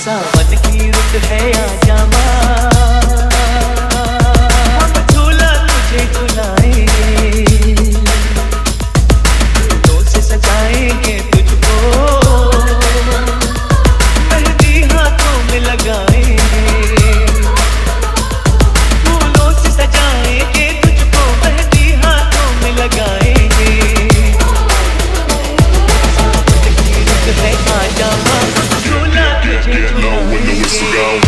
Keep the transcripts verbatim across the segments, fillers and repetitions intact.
सावन की रुत है आजा माँ, हम झूला तुझे झुलाएंगे, फूलों से सजाएंगे तुझको, मेहंदी हाथों में लगाएंगे, फूलों से सजाएंगे तुझको, मेहंदी हाथों में लगाएंगे, सावन की रुत है आजा माँ, झूला तुझे झुलाएंगे।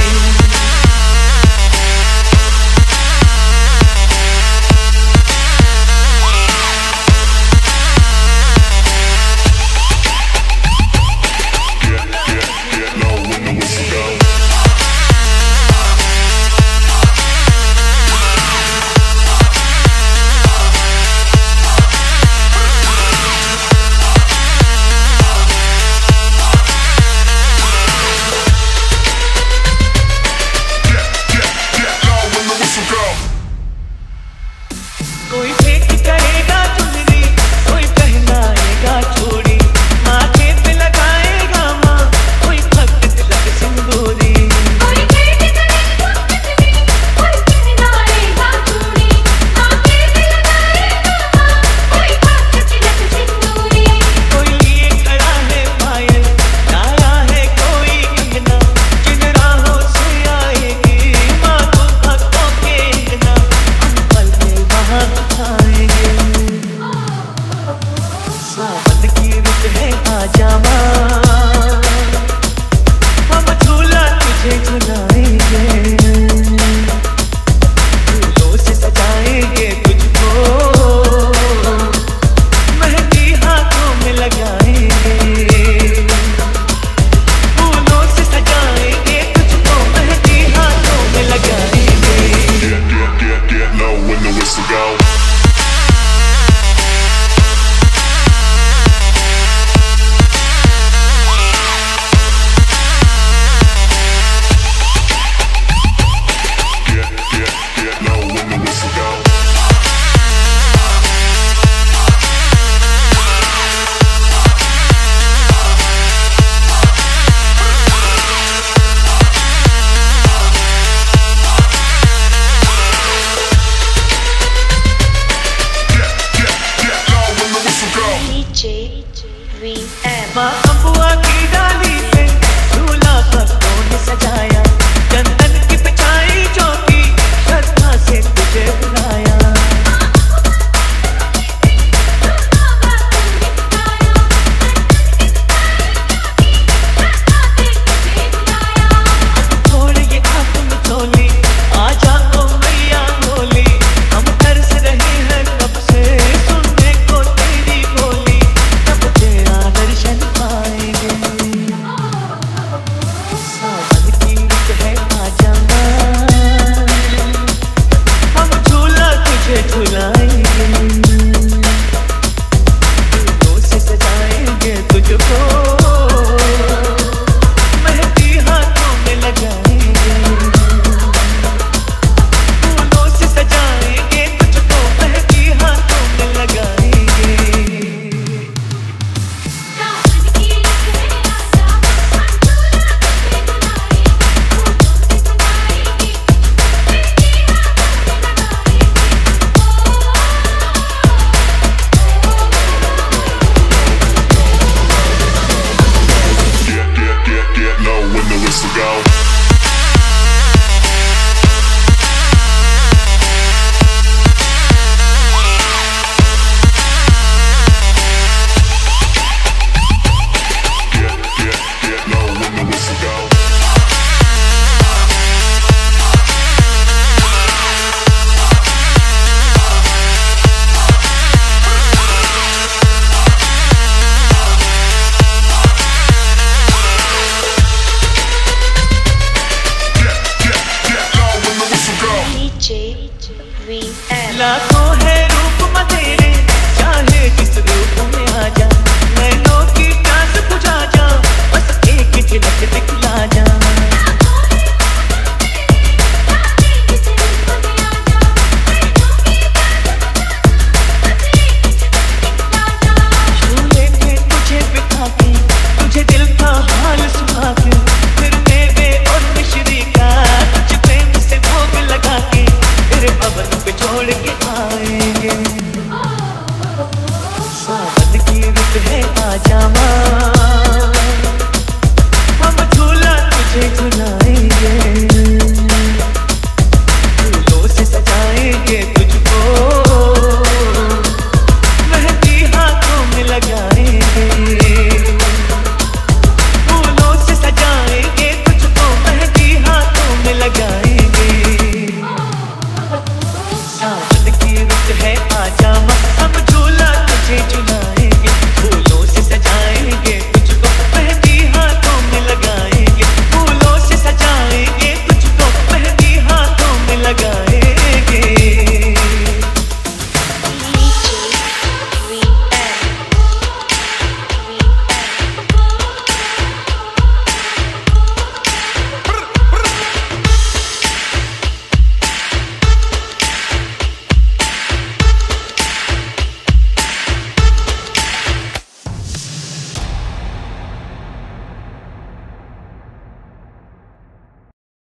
कोई फेंक करेगा चुनरी, कोई पहनाएगा चूड़ी, माथे पे लगाएगा माँ, कोई भक्त तिलक सिंदूरी, कोई फेंक करेगा चुनरी, कोई पहनाएगा चूड़ी, माथे पे लगाएगा माँ, कोई भक्त तिलक सिंदूरी, कोई लिए खड़ा है पायल, लाया है कोई कंगना, जिन राहों से आएगी माँ तू भक्तों के अंगना, हम पल में वहाँ आएंगे। सावन की रुत है आजा माँ, हम झूला तुझे झुलाएंगे, फूलों से सजाएंगे तुझको, मेहंदी हाथों में लगाएंगे, फूलों से सजाएंगे तुझको, मेहंदी हाथों में लगाएंगे। Get, get, get, get low when the whistle go. माँ अम्बुआ की डाली पे झूला भक्तों ने सजाया, चंदन की बिछाई चौकी, श्रद्धा से तुझे बुलाया, छोड़ ये आँख में चोली, आजा ओ मैया बोली, हम तरस रहे हैं कब से सुनने को तेरी बोली, तब तेरा दर्शन पाएंगे। सावन की रुत है आजा माँ, हम झूला तुझे झुलाएंगे।